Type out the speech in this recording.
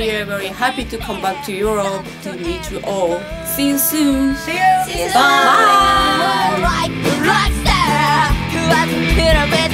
very happy to come back to Europe to meet you all. See you soon. See you. Bye. Like a rock star who hasn't been a bit